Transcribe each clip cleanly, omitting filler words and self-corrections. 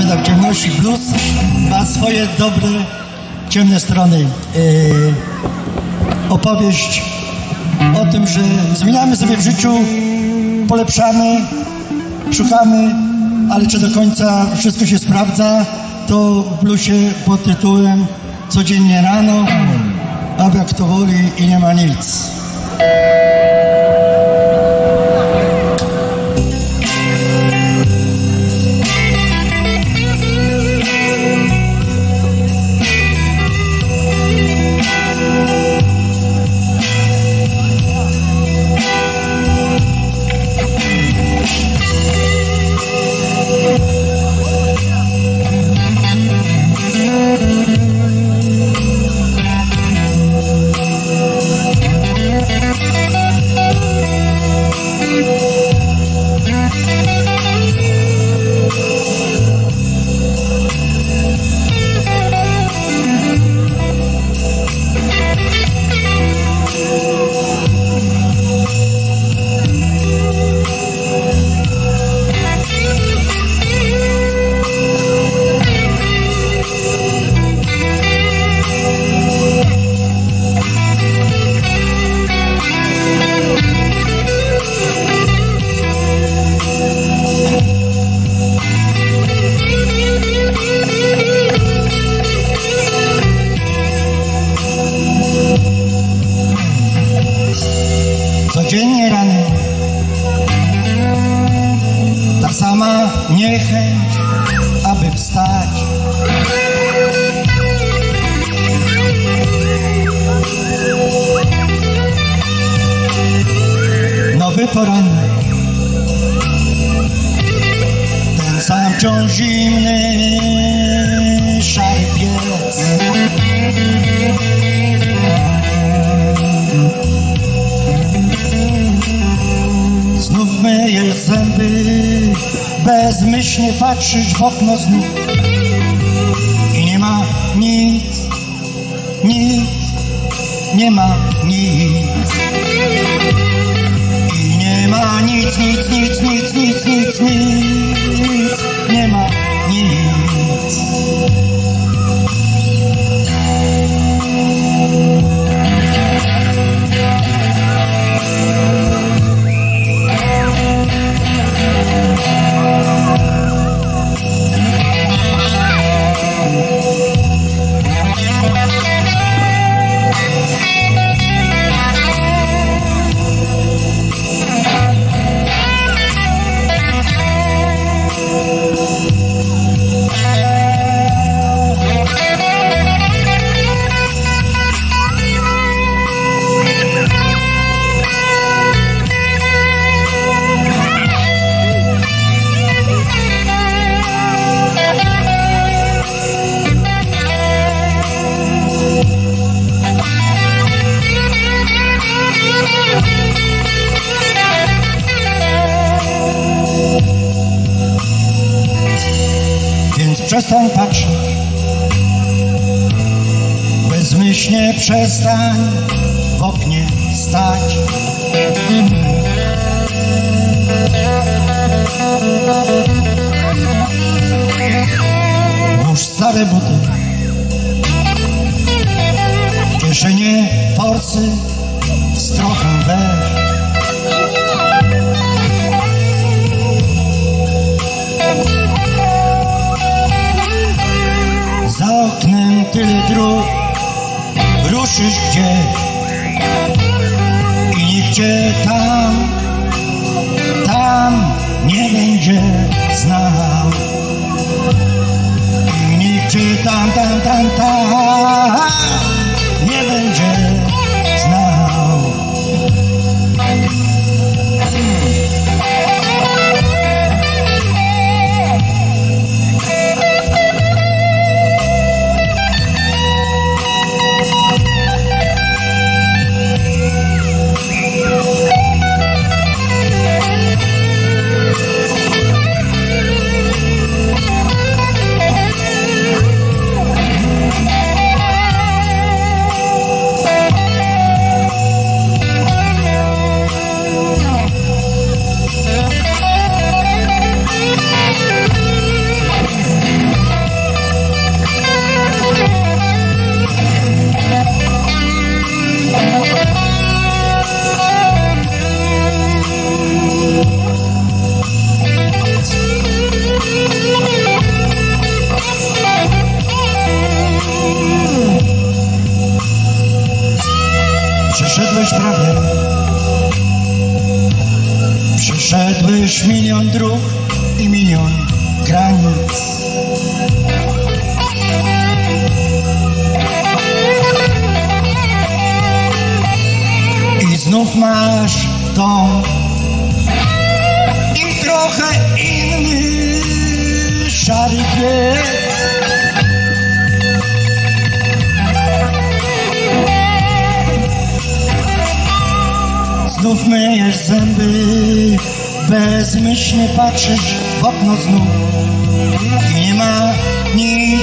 Prawda w ciemności. Blues ma swoje dobre, ciemne strony. Opowieść o tym, że zmieniamy sobie w życiu, polepszamy, szukamy, ale czy do końca wszystko się sprawdza, to w bluesie pod tytułem Codziennie rano, a jak to woli i nie ma nic. Codziennie rano ta sama niechęć, aby wstać. Nowy poranek, ten sam wciąż zimny, szary piec. Znów myjesz zęby, bezmyślnie patrzysz w okno znów i nie ma nic, nic, nie ma nic. I nie ma nic, nic, nic, nic, nic, nic, nic, nie ma nic. Przestań patrzeć, bezmyślnie przestań w oknie stać. Włóż stare buty, w kieszenie forsy z trochę weź. Za oknem tyle dróg, ruszysz gdzieś i nikt cię tam nie będzie znał. I nikt cię tam nie będzie znał. już prawie. Przeszedłeś milion dróg i milion granic. I znów masz dom i trochę inny szary kwiat. Znów myjesz zęby, bezmyślnie patrzysz w okno znów i nie ma nic,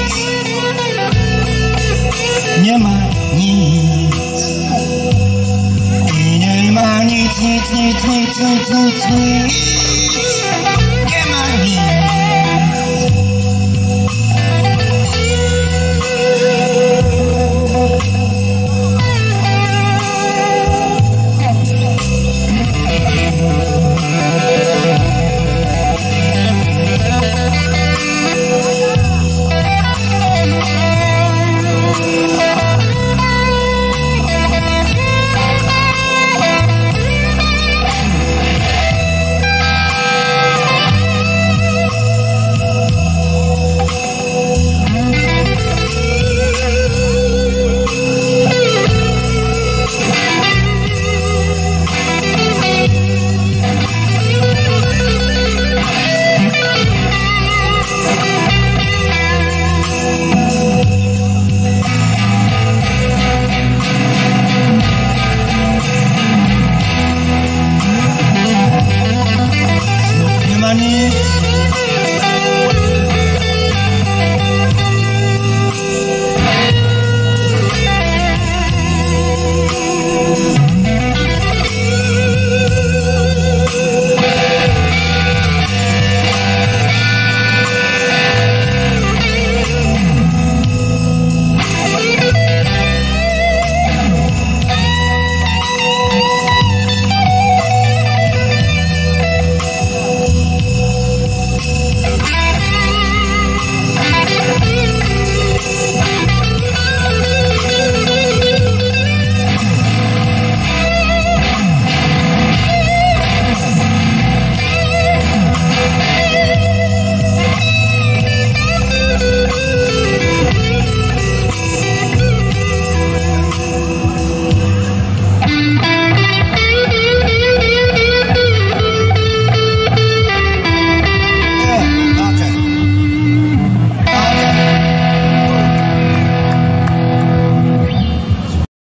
nie ma nic. I nie ma nic, nic, nic, nic, nic, nic, nic.